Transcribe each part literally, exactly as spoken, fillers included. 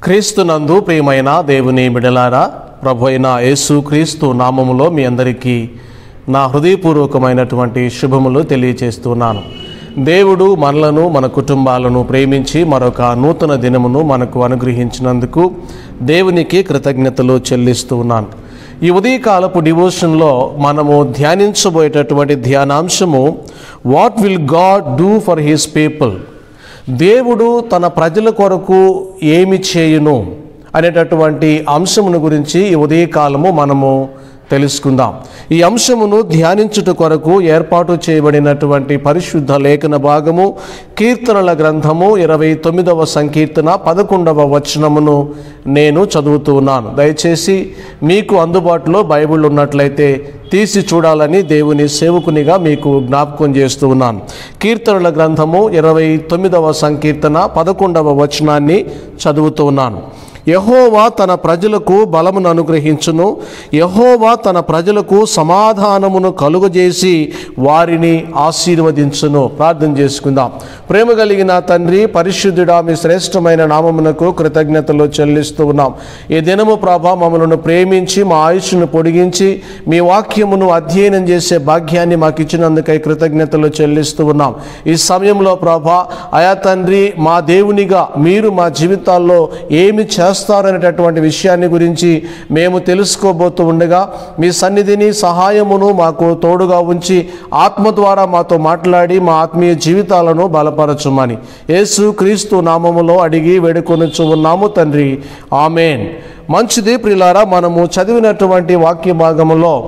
క్రీస్తునందు ప్రియమైన దేవుని బిడ్డలారా, ప్రభు అయిన యేసు క్రీస్తు నామములో మీ అందరికీ నా హృదయపూర్వకమైనటువంటి శుభములు తెలియజేస్తున్నాను. దేవుడు మనలను మన కుటుంబాలను ప్రేమించి మరొక నూతన దినమును మనకు అనుగ్రహించినందుకు దేవునికి కృతజ్ఞతలు చెల్లిస్తూ ఉన్నాను. ఈ ఉదయకాలపు డివోషన్లో మనము ధ్యానించబోయేటటువంటి ధ్యానాంశము what will God do for his people. దేవుడు తన ప్రజల కొరకు ఏమి చేయును అనేటటువంటి అంశమును గురించి ఈ ఉదయకాలము మనము తెలుసుకుందాం. ఈ అంశమును ధ్యానించుట కొరకు ఏర్పాటు చేయబడినటువంటి పరిశుద్ధ లేఖన భాగము కీర్తనల గ్రంథము ఇరవై తొమ్మిదవ సంకీర్తన పదకొండవ వచనమును నేను చదువుతూ ఉన్నాను. దయచేసి మీకు అందుబాటులో బైబిల్ ఉన్నట్లయితే తీసి చూడాలని దేవుని సేవకునిగా మీకు జ్ఞాపకం చేస్తూ ఉన్నాను. కీర్తనల గ్రంథము ఇరవై తొమ్మిదవ సంకీర్తన పదకొండవ వచనాన్ని చదువుతూ ఉన్నాను. యెహోవా తన ప్రజలకు బలమును అనుగ్రహించును, యెహోవా తన ప్రజలకు సమాధానమును కలుగజేసి వారిని ఆశీర్వదించును. ప్రార్థన చేసుకుందాం. ప్రేమ కలిగిన తండ్రి, పరిశుద్ధుడా, మీ శ్రేష్టమైన నామమునకు కృతజ్ఞతలు చెల్లిస్తూ ఉన్నాం. ఈ దినము ప్రభా మమ్మలను ప్రేమించి మా ఆయుష్ను పొడిగించి మీ వాక్యమును అధ్యయనం చేసే భాగ్యాన్ని మాకు ఇచ్చినందుకై కృతజ్ఞతలు చెల్లిస్తూ ఉన్నాం. ఈ సమయంలో ప్రభా అయా తండ్రి, మా దేవునిగా మీరు మా జీవితాల్లో ఏమి చేస్తారు అనేటటువంటి విషయాన్ని గురించి మేము తెలుసుకోబోతూ ఉండగా మీ సన్నిధిని సహాయమును మాకు తోడుగా ఉంచి ఆత్మ ద్వారా మాతో మాట్లాడి మా ఆత్మీయ జీవితాలను బలపరచుమని యేసు క్రీస్తు నామములో అడిగి వేడుకొనుచు ఉన్నాము తండ్రి, ఆమేన్. మంచిది ప్రియులారా, మనము చదివినటువంటి వాక్య భాగములో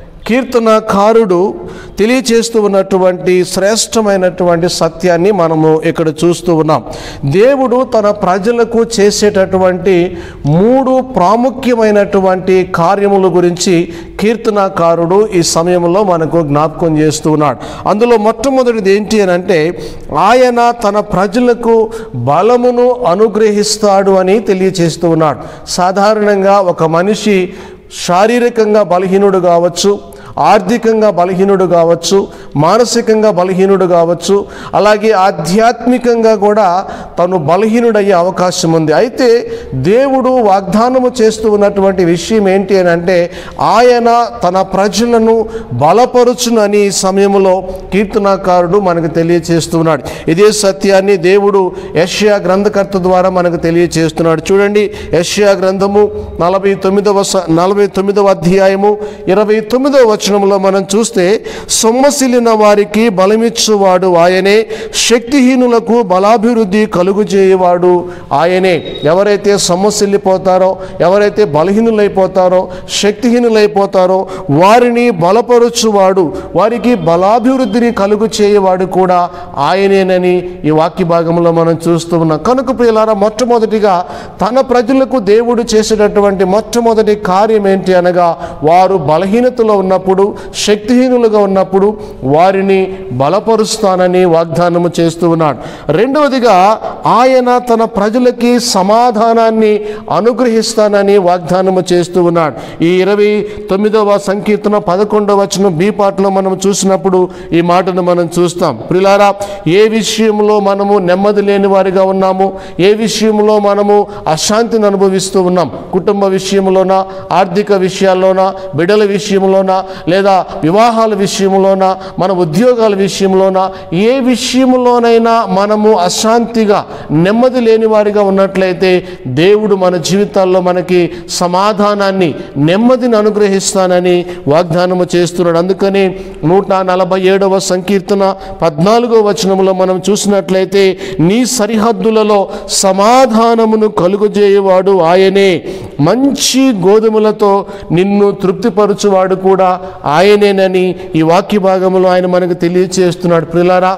కీర్తనకారుడు తెలియచేస్తూ ఉన్నటువంటి శ్రేష్టమైనటువంటి సత్యాన్ని మనము ఇక్కడ చూస్తూ ఉన్నాం. దేవుడు తన ప్రజలకు చేసేటటువంటి మూడు ప్రాముఖ్యమైనటువంటి కార్యముల గురించి కీర్తనకారుడు ఈ సమయంలో మనకు జ్ఞాపకం చేస్తూ ఉన్నాడు. అందులో మొట్టమొదటిది ఏంటి అని అంటే, ఆయన తన ప్రజలకు బలమును అనుగ్రహిస్తాడు అని తెలియచేస్తూ ఉన్నాడు. సాధారణంగా ఒక మనిషి శారీరకంగా బలహీనుడు కావచ్చు, ఆర్థికంగా బలహీనుడు కావచ్చు, మానసికంగా బలహీనుడు కావచ్చు, అలాగే ఆధ్యాత్మికంగా కూడా తను బలహీనుడయ్యే అవకాశం ఉంది. అయితే దేవుడు వాగ్దానము చేస్తూ ఉన్నటువంటి విషయం ఏంటి అని అంటే, ఆయన తన ప్రజలను బలపరుచునని ఈ సమయంలో కీర్తనకారుడు మనకు తెలియచేస్తున్నాడు. ఇదే సత్యాన్ని దేవుడు యెషయా గ్రంథకర్త ద్వారా మనకు తెలియచేస్తున్నాడు. చూడండి, యెషయా గ్రంథము నలభై తొమ్మిదవ నలభై తొమ్మిదవ అధ్యాయము ఇరవై తొమ్మిదవ వచనంలో మనం చూస్తే, సొమ్మసిల్లిన వారికి బలమిచ్చువాడు ఆయనే, శక్తిహీనులకు బలాభివృద్ధి కలుగు చేయవాడు ఆయనే. ఎవరైతే సొమ్మసిల్లిపోతారో, ఎవరైతే బలహీనులైపోతారో, శక్తిహీనులైపోతారో వారిని బలపరుచువాడు, వారికి బలాభివృద్ధిని కలుగు చేయవాడు కూడా ఆయనేనని ఈ వాక్య భాగంలో మనం చూస్తూ ఉన్నాం. కనుక ప్రియులారా, మొట్టమొదటిగా తన ప్రజలకు దేవుడు చేసేటటువంటి మొట్టమొదటి కార్యం ఏంటి అనగా, వారు బలహీనతలో ఉన్నప్పుడు, శక్తిహీనులుగా ఉన్నప్పుడు వారిని బలపరుస్తానని వాగ్దానము చేస్తూ ఉన్నాడు. రెండవదిగా ఆయన తన ప్రజలకి సమాధానాన్ని అనుగ్రహిస్తానని వాగ్దానము చేస్తూ ఉన్నాడు. ఈ ఇరవై తొమ్మిదవ సంకీర్తన పదకొండవ వచనం బి పాటలో మనం చూసినప్పుడు ఈ మాటను మనం చూస్తాం. ప్రియులారా, ఏ విషయంలో మనము నెమ్మది లేని వారిగా ఉన్నాము, ఏ విషయంలో మనము అశాంతిని అనుభవిస్తూ ఉన్నాం, కుటుంబ విషయంలోనా, ఆర్థిక విషయాల్లోనా, బిడ్డల విషయంలోనా, లేదా వివాహాల విషయంలోనా, మన ఉద్యోగాల విషయంలోనా, ఏ విషయంలోనైనా మనము అశాంతిగా నెమ్మది లేని వారిగా ఉన్నట్లయితే దేవుడు మన జీవితాల్లో మనకి సమాధానాన్ని, నెమ్మదిని అనుగ్రహిస్తానని వాగ్దానము చేస్తున్నాడు. అందుకని నూట నలభై ఏడవ సంకీర్తన పద్నాలుగో వచనంలో మనం చూసినట్లయితే, నీ సరిహద్దులలో సమాధానమును కలుగజేయవాడు ఆయనే, మంచి గోధుమలతో నిన్ను తృప్తిపరచువాడు కూడా ఆయనేనని ఈ వాక్య భాగంలో ఆయన మనకు తెలియచేస్తున్నాడు. ప్రియులారా,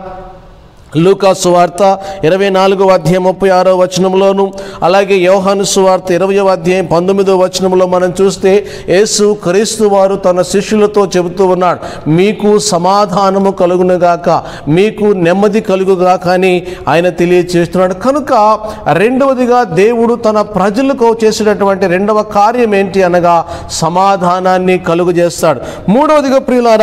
లూకా సువార్త ఇరవై నాలుగవ అధ్యాయం ముప్పై ఆరో వచనంలోను, అలాగే యోహాను సువార్త ఇరవయవ అధ్యాయం పంతొమ్మిదవ వచనంలో మనం చూస్తే యేసు క్రీస్తు వారు తన శిష్యులతో చెబుతూ ఉన్నాడు, మీకు సమాధానము కలుగునుగాక, మీకు నెమ్మది కలుగుగాక అని ఆయన తెలియజేస్తున్నాడు. కనుక రెండవదిగా దేవుడు తన ప్రజలకు చేసేటటువంటి రెండవ కార్యం ఏంటి అనగా సమాధానాన్ని కలుగజేస్తాడు. మూడవదిగా ప్రియులారా,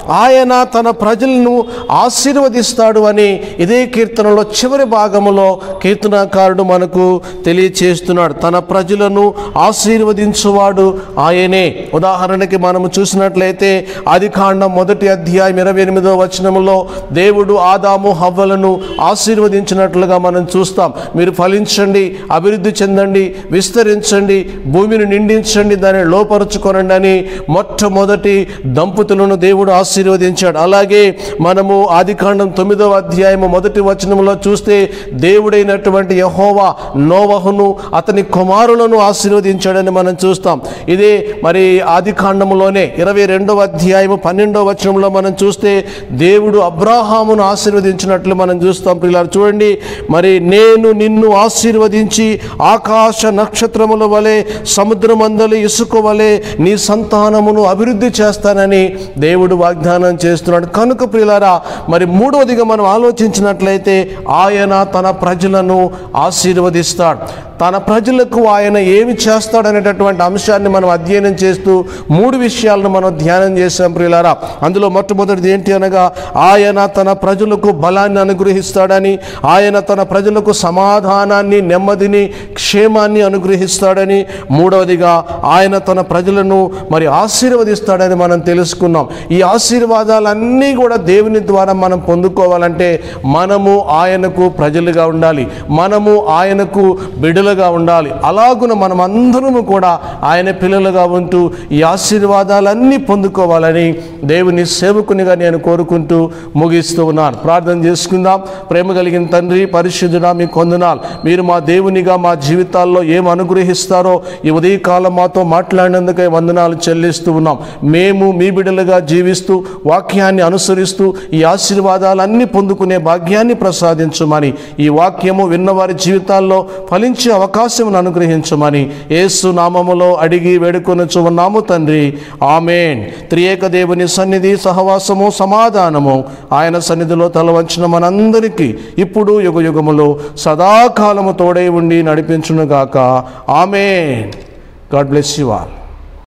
ఆయన తన ప్రజలను ఆశీర్వదిస్తాడు అని ఇదే కీర్తనలో చివరి భాగములో కీర్తనకారుడు మనకు తెలియచేస్తున్నాడు. తన ప్రజలను ఆశీర్వదించువాడు ఆయనే. ఉదాహరణకి మనము చూసినట్లయితే ఆదికాండం మొదటి అధ్యాయం ఇరవై ఎనిమిదో వచనములో దేవుడు ఆదాము హవ్వలను ఆశీర్వదించినట్లుగా మనం చూస్తాం. మీరు ఫలించండి, అభివృద్ధి చెందండి, విస్తరించండి, భూమిని నిండించండి, దాన్ని లోపరుచుకొనండి అని మొట్టమొదటి దంపతులను దేవుడు ఆశీర్వదించాడు. అలాగే మనము ఆదికాండం తొమ్మిదవ అధ్యాయము మొదటి వచనంలో చూస్తే దేవుడైనటువంటి యెహోవా నోవహును అతని కుమారులను ఆశీర్వదించాడని మనం చూస్తాం. ఇదే మరి ఆదికాండములోనే ఇరవై రెండవ అధ్యాయము పన్నెండవ వచనంలో మనం చూస్తే దేవుడు అబ్రాహామును ఆశీర్వదించినట్లు మనం చూస్తాం. పిల్లలు చూడండి, మరి నేను నిన్ను ఆశీర్వదించి ఆకాశ నక్షత్రముల వలె సముద్రమందలి ఇసుక వలె నీ సంతానమును అభివృద్ధి చేస్తానని దేవుడు వాగ్దానం చేస్తున్నాడు. కనుక ప్రియులారా, మరి మూడవదిగా మనం ఆలోచించినట్లయితే ఆయన తన ప్రజలను ఆశీర్వదిస్తాడు. తన ప్రజలకు ఆయన ఏమి చేస్తాడనేటటువంటి అంశాన్ని మనం అధ్యయనం చేస్తూ మూడు విషయాలను మనం ధ్యానం చేశాం ప్రియులారా. అందులో మొట్టమొదటిది ఏంటి అనగా, ఆయన తన ప్రజలకు బలాన్ని అనుగ్రహిస్తాడని, ఆయన తన ప్రజలకు సమాధానాన్ని, నెమ్మదిని, క్షేమాన్ని అనుగ్రహిస్తాడని, మూడవదిగా ఆయన తన ప్రజలను మరి ఆశీర్వదిస్తాడని మనం తెలుసుకున్నాం. ఈ ఆశీర్వాదాలన్నీ కూడా దేవుని ద్వారా మనం పొందుకోవాలంటే మనము ఆయనకు ప్రజలుగా ఉండాలి, మనము ఆయనకు బిడ్డలుగా ఉండాలి. అలాగున మనం అందరము కూడా ఆయన పిల్లలుగా ఉంటూ ఈ ఆశీర్వాదాలన్నీ పొందుకోవాలని దేవుని సేవకునిగా నేను కోరుకుంటూ ముగిస్తూ ఉన్నాను. ప్రార్థన చేసుకుందాం. ప్రేమ కలిగిన తండ్రి, పరిశుద్ధుడా, మీకు వందనాలు. మీరు మా దేవునిగా మా జీవితాల్లో ఏం అనుగ్రహిస్తారో ఈ ఉదయకాలం మాతో మాట్లాడినందుకే వందనాలు చెల్లిస్తూ ఉన్నాం. మేము మీ బిడ్డలుగా జీవిస్తూ వాక్యాన్ని అనుసరిస్తూ ఈ ఆశీర్వాదాలన్నీ పొందుకునే భాగ్యాన్ని ప్రసాదించమని, ఈ వాక్యము విన్నవారి జీవితాల్లో ఫలించే అవకాశం అనుగ్రహించమని యేసు నామములో అడిగి వేడుకొనుచు ఉన్నాము తండ్రి. ఆమేన్. త్రియేక దేవుని సన్నిధి, సహవాసము, సమాధానము ఆయన సన్నిధిలో తలవంచిన మనందరికీ ఇప్పుడు యుగ యుగములో సదాకాలము తోడై ఉండి నడిపించునుగాక. ఆమేన్. God bless you all.